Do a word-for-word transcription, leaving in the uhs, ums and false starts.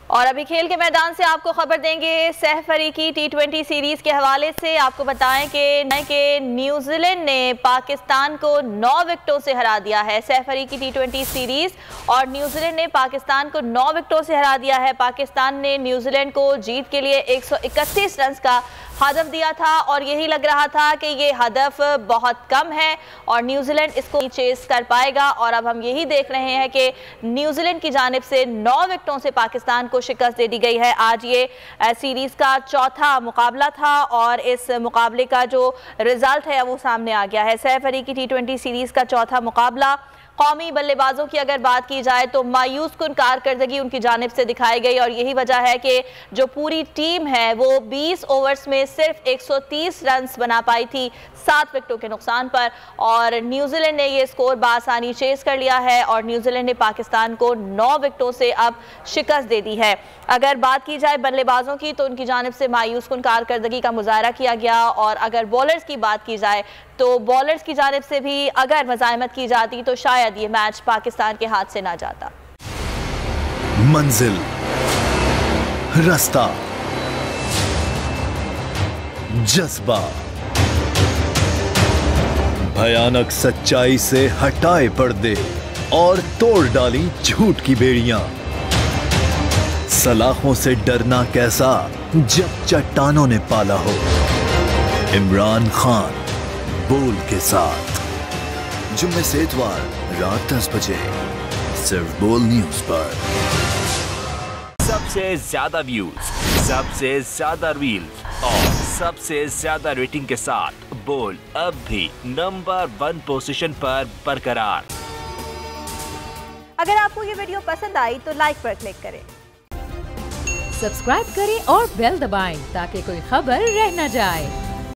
और अभी खेल के मैदान से आपको खबर देंगे सहफ अफ्रीकी टी ट्वेंटी सीरीज के हवाले से। आपको बताएं कि कि न्यूजीलैंड ने पाकिस्तान को नौ विकेटों से हरा दिया है। सहफ अफ्रीकी टी ट्वेंटी सीरीज और न्यूजीलैंड ने पाकिस्तान को नौ विकेटों से हरा दिया है। पाकिस्तान ने न्यूजीलैंड को जीत के लिए एक सौ इकतीस रन का हदफ दिया था और यही लग रहा था कि ये हदफ बहुत कम है और न्यूजीलैंड इसको चेस कर पाएगा। और अब हम यही देख रहे हैं कि न्यूजीलैंड की जानिब से नौ विकेटों से पाकिस्तान को शिकस्त दे दी गई है। आज ये सीरीज का चौथा मुकाबला था और इस मुकाबले का जो रिजल्ट है वो सामने आ गया है। सहफ अफ्रीकी टी ट्वेंटी सीरीज का चौथा मुकाबला। कौमी बल्लेबाजों की अगर बात की जाए तो मायूस कुन कारकर्दगी उनकी जानिब से दिखाई गई और यही वजह है कि जो पूरी टीम है वो बीस ओवर्स में सिर्फ एक सौ तीस रन बना पाई थी सात विकेटों के नुकसान पर और न्यूजीलैंड ने ये स्कोर बासानी चेस कर लिया है और न्यूजीलैंड ने पाकिस्तान को नौ विकेटों से अब शिकस्त दे दी है। अगर बात की जाए बल्लेबाजों की तो उनकी जानिब से मायूस कुन कारकर्दगी का मुजाहरा किया गया और अगर बॉलर्स की बात की जाए तो बॉलर्स की जानिब से भी अगर मज़ाहमत की जाती तो शायद ये मैच पाकिस्तान के हाथ से ना जाता। मंजिल, रास्ता, जज्बा, भयानक सच्चाई से हटाए पर्दे और तोड़ डाली झूठ की बेड़ियां। सलाखों से डरना कैसा जब चट्टानों ने पाला हो। इमरान खान बोल के साथ जुम्मे से इतवार रात दस बजे सिर्फ बोल न्यूज पर। सबसे ज्यादा व्यूज, सबसे ज्यादा रील्स और सबसे ज्यादा रेटिंग के साथ बोल अब भी नंबर वन पोजीशन पर बरकरार। अगर आपको ये वीडियो पसंद आई तो लाइक पर क्लिक करें, सब्सक्राइब करें और बेल दबाएं ताकि कोई खबर रह न जाए।